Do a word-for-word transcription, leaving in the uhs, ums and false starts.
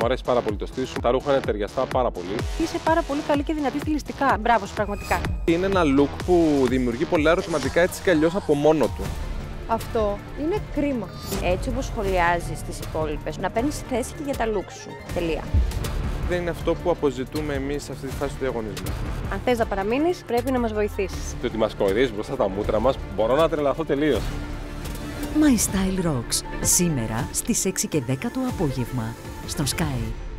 Μου αρέσει πάρα πολύ το στυλ σου. Τα ρούχα είναι ταιριαστά πάρα πολύ. Είσαι πάρα πολύ καλή και δυνατή στιλιστικά. Μπράβο σου, πραγματικά. Είναι ένα look που δημιουργεί πολλά ερωτηματικά έτσι κι αλλιώς από μόνο του. Αυτό είναι κρίμα. Έτσι όπως σχολιάζεις τις υπόλοιπες, να παίρνεις θέση και για τα look σου. Τελεία. Δεν είναι αυτό που αποζητούμε εμείς σε αυτή τη φάση του διαγωνισμού. Αν θες να παραμείνεις, πρέπει να μας βοηθήσεις. Το ότι μας κοροϊδεύεις μπροστά τα μούτρα μας, μπορώ να τρελαθώ τελείως. My Style Rocks, σήμερα στις έξι και δέκα το απόγευμα, στο Sky.